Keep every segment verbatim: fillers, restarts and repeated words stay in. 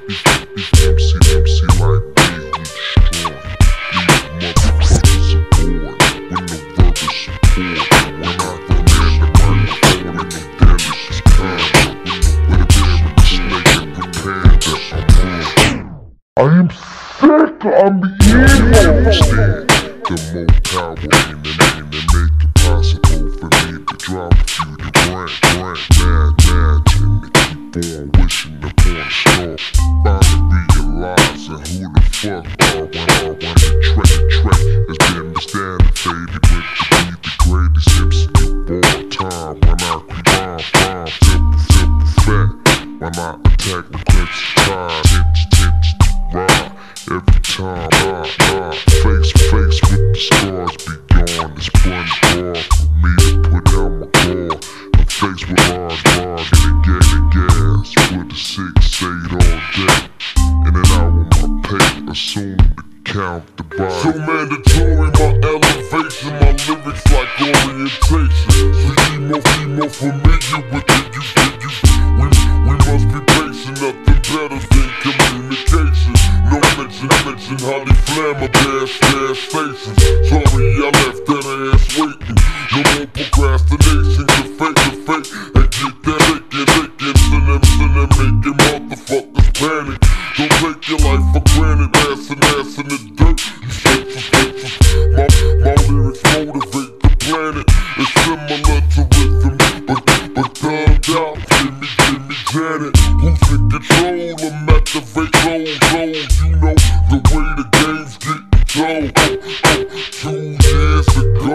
these, these M C, M C like me, we destroy. These motherfuckers aboard with no verbal support. When I command the microphone and no delicious conduct, with a damn snake and prepare that I'm on. I am sick, I'm evil. Understand the more power in the name that make it possible for me to drop a few to grant, grant, mad, mad, and to keep on wishing upon a star. Finally realizing who the fuck are when I run the track, the track has been misstandard, faded with to be the greatest M C of all time. When I creep on, bomb, simple, simple fact. When I attack the clips, time, hints, hints, ride. Every time I, I face face with the scars beyond the spun bar for me to put out my guard. I'm faced with hard bar, getting gas and gas with a six eight all day. In and out with my pay, assume to count the body. So mandatory, my elevation, my lyrics like orientation. So you more, you more familiar with it, you, you, you. We, we must be patient, nothing better than communication. No mention, mention highly flammable ass, ass stations. Sorry I left that ass waiting. No more procrastination, to fake, to fake. And get that lickin', lickin', send them, send them, making motherfuckers panic. Don't take your life for granted, ass and ass in the dirt. You senseless, senseless. My, my lyrics motivate the planet. It's similar to rhythm, but, but thugged out. Give me, give me Janet. Who's in control? I'm activate, roll, roll. You know the way the game's getting told. Oh, oh, two years ago,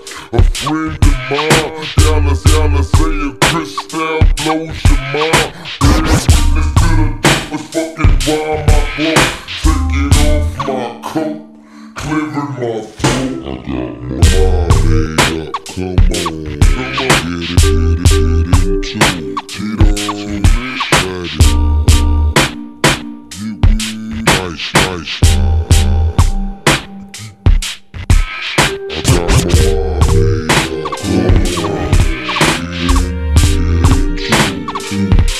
a friend of mine, Dallas, Dallas, saying Crystal blows your mind. Bear witness to the dopest fucking rhyme I blow. Taking off my coat, clearing my throat. I got my mind made up, come on. Come on, get it, get it, get into it. Get on it, ready. Nice, nice. I got my mind made up, come on. Get into it.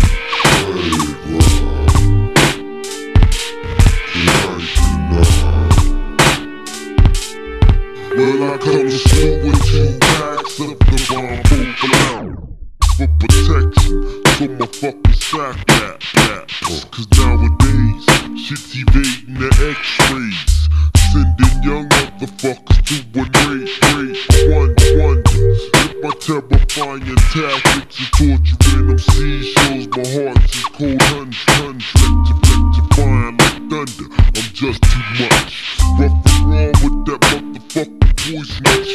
Well, I come to school with two packs of the bomb poop for protection, so my fucking sack that, that. Cause nowadays, shit's evading the x-rays, sending young motherfuckers to one rate, rate, one, one. If my terrifying tactics and torturing them seashells, my heart's is cold, hundred, hundred, electrifying like thunder, I'm just too much. Rough and wrong with that motherfucker. Poisonous.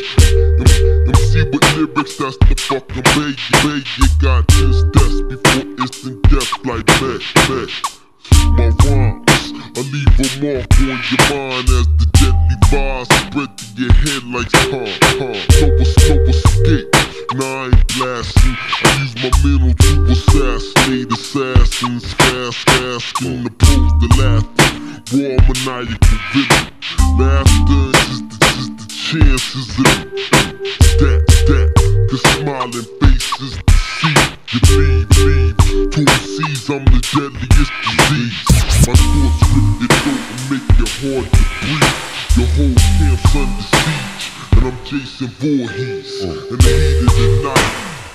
M C with lyrics, that's the fucking way you way you got ten steps before instant death like that, that. My rhymes, I leave a mark on your mind as the deadly vibes spread to your head like huh, huh. No, no escape, nah I ain't blasting. I use my mental to assassinate assassins, fast asking opposed to laughing. Raw maniacal villain, laughter is the chances of that, that, the smiling faces to see. You leave, leave, to seize, I'm the deadliest disease. My thoughts rip it throat and make it hard to breathe. Your whole camp's under siege, and I'm Jason Voorhees. In the heat of the night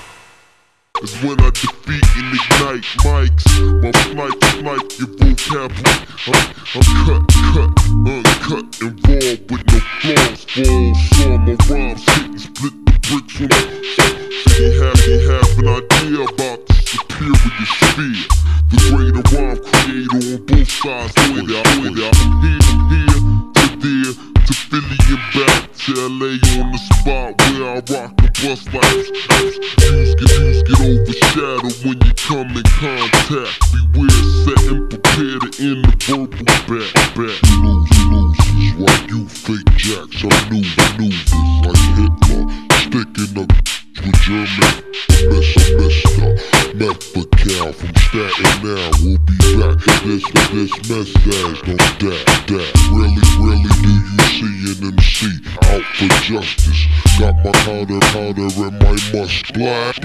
is when I defeat and ignite mics. My flights like your vocabulary. I'm, I'm cut, cut, uncut, and raw with no flaws. Falls, saw my rhymes hit and split the bricks from the. So they have, they have an idea about the superior sphere. The greater rhyme creator on both sides. Point out, point out. From here, from here to there, to Philly and back to L A on the spot where I rock and bust like views get, views get overshadowed when you come in contact. Beware, set and prepare to end the verbal back, back. You lose, you lose, is why you fake jacks. I knew maneuvers like Hitler, sticking up with German. Mister, Mister, Methacal from Staten now. We'll be back. This, this message, don't die, die. Really, really, do you see an M C out for justice? got my powder, powder and my muskrat.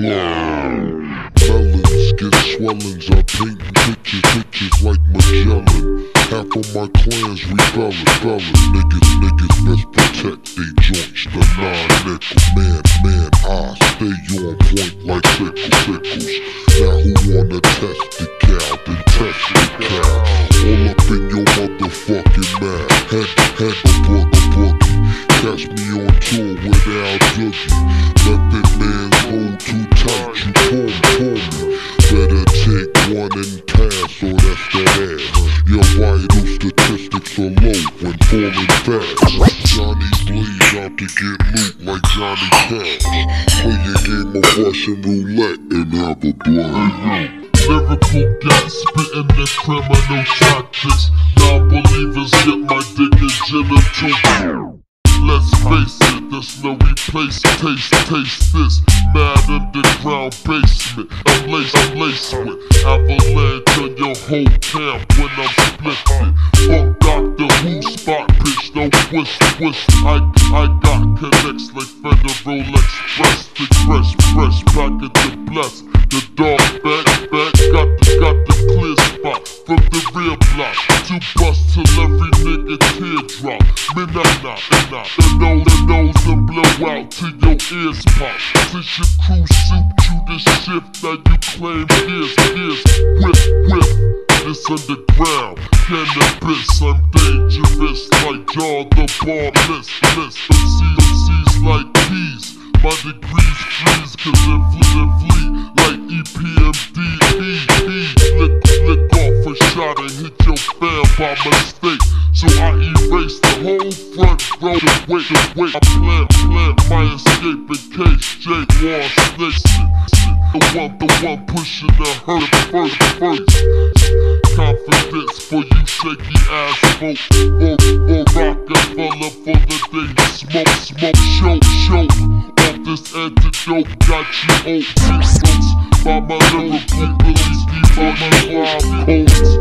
Melons get swellings, I paint pictures, pictures like Magellan. Half of my clans rebelling, rebelling. Niggas, niggas best protect they joints. The non-nickel, man, man, I stay on point like sickle, sickles. Now who wanna test the cow, then test the cow. All up in your motherfucking mouth. Head, head, a boogie, boogie. Catch me on tour without Dougie. Let that man hold too tight, you pull me, pull me. Better take one and pass, or that's that ass. Your vital statistics are low when falling fast. Johnny bleed out to get loot like Johnny Cash. Play your game of Russian roulette and have a blast. Lyrical gas, spitting the criminal tactics. Non-believers get my dick in genital. Let's face it, there's no replace. Taste, taste this. Mad underground basement. I'm laced, I'm laced with avalanche on your whole camp when I'm splitting. Fuck Doctor Who spot pitch, no twist, twist. I, I got connects like Federal Express. The fresh, fresh package of bless. The dog back, back, got the, got the clear spot from the rear block. To bust till every nigga teardrop. Man, nah, nah, nah. The nose, the nose and blow out till your ears pop. Since your crew suit you the shift that you claim is, is. Whip, whip, this underground. Cannabis, I'm dangerous like Jaw the Bomb. List, list, M Cs like peas. My degrees freeze cause it flee, it flee like E P M D E E. Lick, lick off a shot and hit your fam by mistake. So I erase the whole front row to wait, to wait. I plant, plant my escape in case Jay Wall snakes it. The one, the one pushing the hurt first, first. Confidence for you shaky ass folk. For, for Rockefeller for the day he smoke, smoke, show, show. Off this antidote got you old. By my lyrical release, these are my live codes.